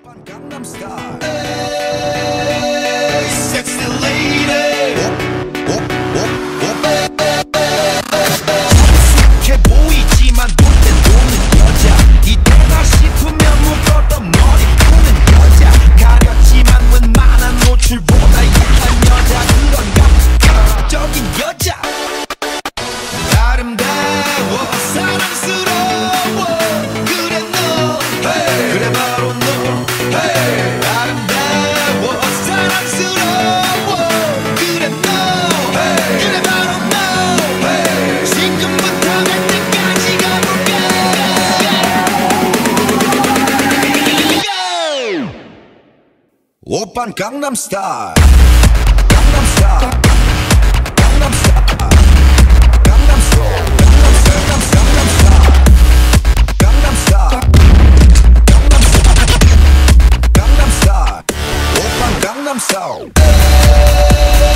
Gangnam Style. Hey, sexy lady. 익숙해 보이지만 돌때 노는 여자. 이때다 싶으면 묶었던 머리 푸는 여자. 가렸지만 웬만한 노출보다 약한 여자. 그런 감각적인 여자. 아름다워 사랑스러워. 그래 너 hey. 그래 바로 너 hey. 아름다워 사랑스러워. 그래 너 hey. 그래 바로 너 hey. 지금부터 갈 때까지 가볼까. 오빤 강남 스타일. 강남 스타일. 강남 스타일. 강남 스타일. Gangnam Style, Gangnam Style, Gangnam Style, Gangnam Style, Gangnam Style.